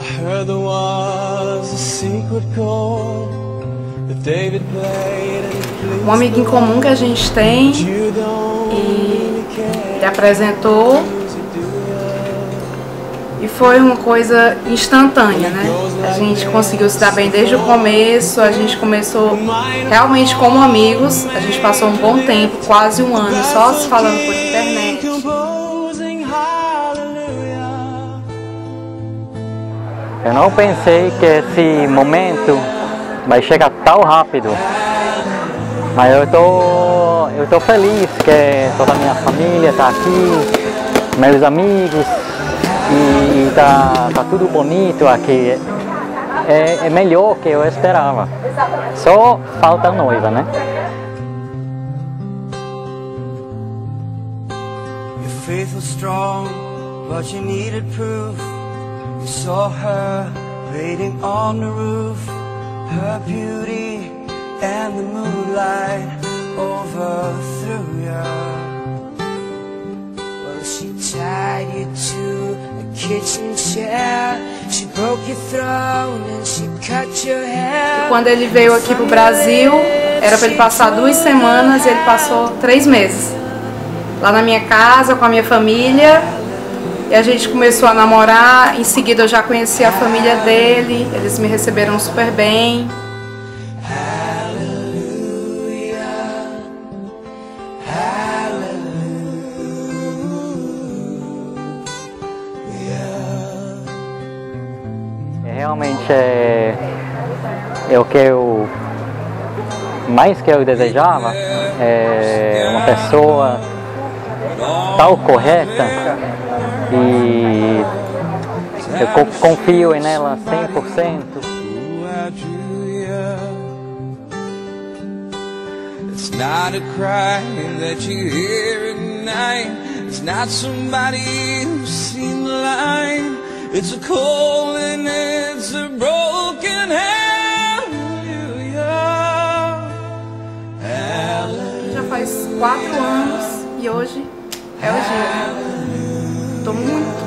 heard there was a secret chord that David played and it pleased Um amigo em comum que a gente tem, e ele apresentou, e foi uma coisa instantânea, né? A gente conseguiu se dar bem desde o começo, a gente começou realmente como amigos, a gente passou um bom tempo, quase um ano, só se falando por internet. Eu não pensei que esse momento vai chegar tão rápido, mas eu tô feliz que toda a minha família está aqui, meus amigos, e tá tudo bonito aqui. É melhor que eu esperava. Só falta a noiva, né? Your faith was strong, but you needed proof. You saw her waiting on the roof, her beauty and the moonlight overthrew you. Well, she tied you to a kitchen chair, she broke your throne and she cut your hair. Quando ele veio aqui pro Brasil, era para ele passar 2 semanas e ele passou 3 meses. Lá na minha casa, com a minha família. E a gente começou a namorar, em seguida eu já conheci a família dele, eles me receberam super bem. Realmente é o que eu mais que eu desejava, é uma pessoa tão correta. E eu confio nela 100%. It's not a cry that you hear at night. It's not somebody who's seen the line. It's a cold and it's a broken hallelujah. Já faz 4 anos e hoje é o dia. Tô muito.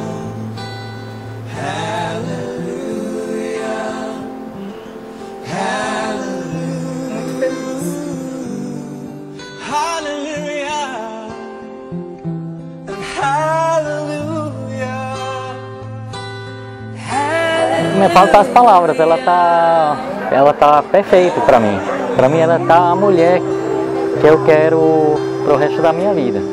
Muito feliz. Me faltam as palavras, ela tá perfeita pra mim. Pra mim ela tá a mulher que eu quero pro resto da minha vida.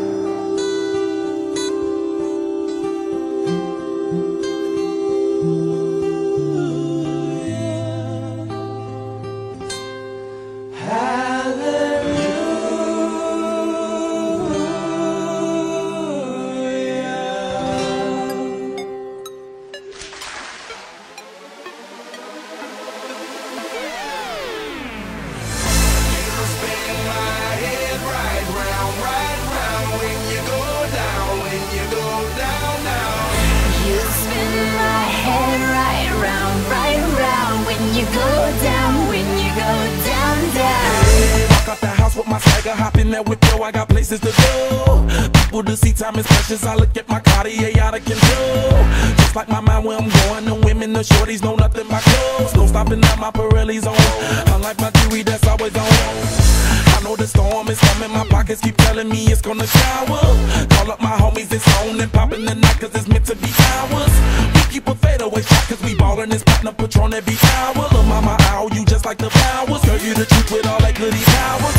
Hop in that whip, yo, I got places to go. People to see, time is precious. I look at my Cartier out of control. Just like my mind where I'm going, the women, the shorties know nothing but clothes. No stopping at my Pirelli's on. Unlike my jewelry, that's always on. I know the storm is coming, my pockets keep telling me it's gonna shower. Call up my homies, it's on and popping the night, cause it's meant to be ours. We keep a fadeaway shot, cause we ballin' this platinum Patron every hour. Look, mama, ow, you just like the flowers. Girl, you the truth with all that goody power,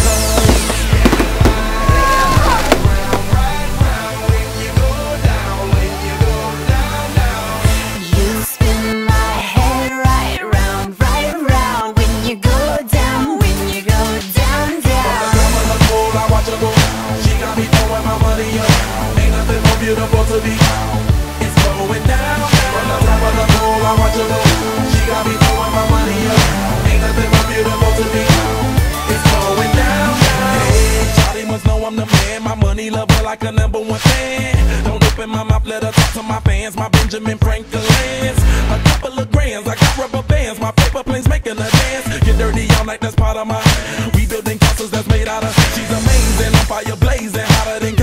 beautiful to be. It's going down. From the top of the pole, I watch her go. She got me throwing my money up. Ain't nothing more beautiful to be. It's going down. Hey, Charlie must know I'm the man. My money lover like a #1 fan. Don't open my mouth, let her talk to my fans. My Benjamin Franklin's. A couple of grands, I got rubber bands. My paper planes making a dance. Get dirty all night, that's part of my rebuilding castles that's made out of. She's amazing, I'm fire blazing, hotter than